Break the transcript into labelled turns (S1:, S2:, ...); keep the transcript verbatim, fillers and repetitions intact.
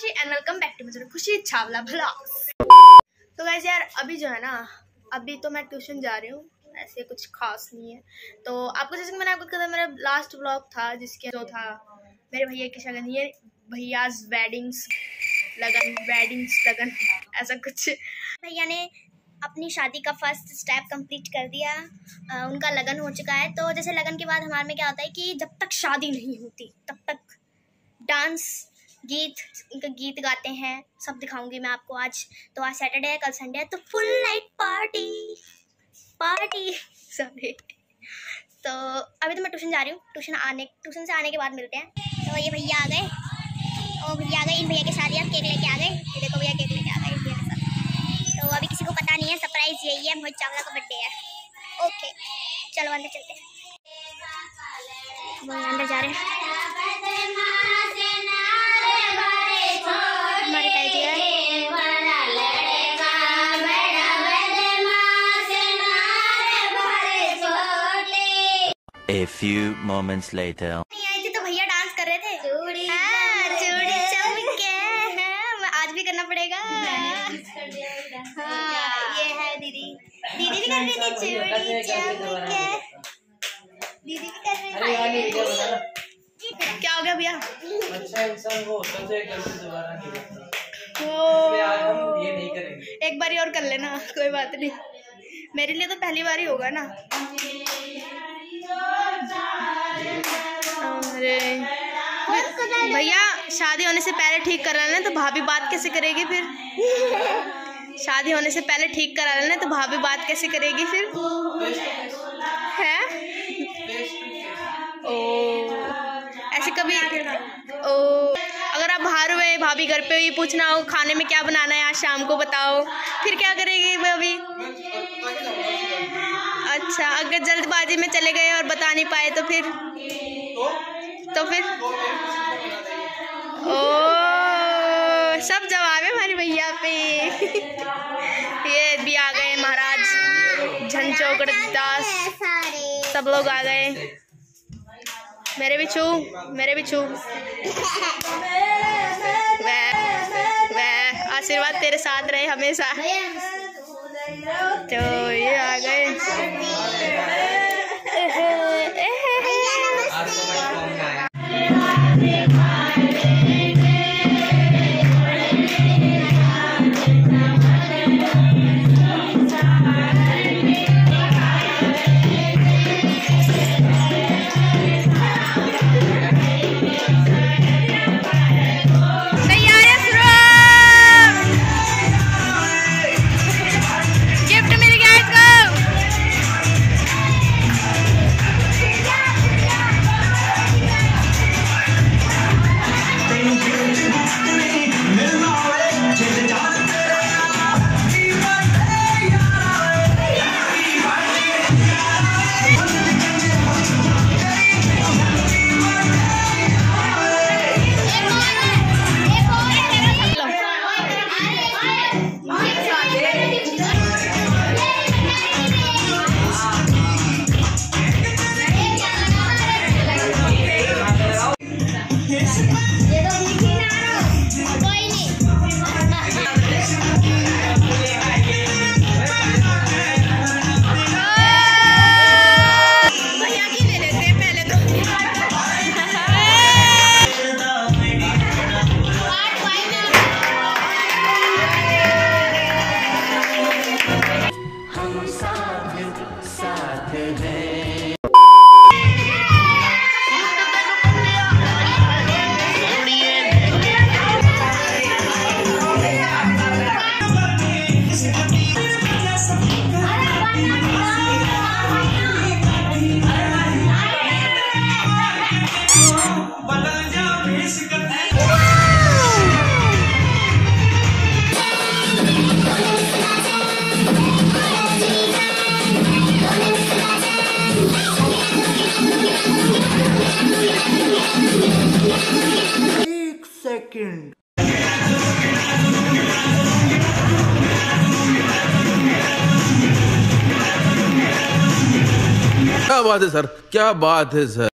S1: And welcome back to my Khushi Chhawla vlogs. तो guys यार अभी जो है ना, अभी तो मैं ट्यूशन जा रही हूँ, ऐसे कुछ खास नहीं है। तो आपको जैसे कि मैंने आपको कहा मेरा लास्ट व्लॉग था जिसके जो था मेरे भैया की शगन, ये भैयाज वेडिंग्स लगन वेडिंग्स लगन ऐसा कुछ।
S2: भैया ने अपनी शादी का फर्स्ट स्टेप कंप्लीट कर दिया, आ, उनका लगन हो चुका है। तो जैसे लगन के बाद हमारे में क्या होता है कि जब तक शादी नहीं होती तब तक डांस गीत उनका गीत गाते हैं, सब दिखाऊंगी मैं आपको आज। तो आज सैटरडे है, कल संडे है, तो full night party party sorry. तो अभी तो मैं ट्यूशन जा रही हूँ, ट्यूशन आने ट्यूशन से आने के बाद मिलते हैं। तो ये भैया आ गए, ओ भैया आ गए, इन भैया के साथ यार केक लेके आ गए। ये देखो भैया केक लेके आ गए भैया के साथ। तो अभी किसी को पता नहीं है, सरप्राइज यही है, मोहित चावला का बर्थडे है। ओके चलो अंदर चलते हैं, वो अंदर जा रहे हैं। हमारे ताई जी है।
S3: A few moments later.
S2: नहीं आई थी तो भैया डांस कर रहे थे। चूड़ी हाँ, चूड़ी चमके हैं, आज भी करना पड़ेगा। हाँ, ये है दीदी, दीदी भी कर रही थी चूड़ी चमके, दीदी भी कर रही थी।
S1: क्या हो गया भैया?
S4: अच्छा इंसान वो होता है गलती दोबारा नहीं करता।
S1: वो
S4: आज हम ये नहीं करेंगे,
S1: एक बारी और कर लेना, कोई बात नहीं। मेरे लिए तो पहली बार ही होगा ना। अरे भैया शादी होने से पहले ठीक करा लेना, तो भाभी बात कैसे करेगी फिर? शादी होने से पहले ठीक करा लेना, तो भाभी बात कैसे करेगी फिर? है ओ ऐसे कभी ओ अगर आप बाहर हुए, भाभी घर पे ही पूछना हो खाने में क्या बनाना है आज शाम को बताओ, फिर क्या करेगी भाभी? अच्छा अगर जल्दबाजी में चले गए और बता नहीं पाए तो फिर तो फिर ओ सब जवाब है हमारे भैया पे। ये भी आ गए महाराज झंझोकड़ दास, सब लोग आ गए। मेरे भी छू मेरे भी छू वह वह आशीर्वाद तेरे साथ रहे हमेशा। तो ये आ गए।
S4: एक सेकंड।
S5: क्या बात है सर, क्या बात है सर।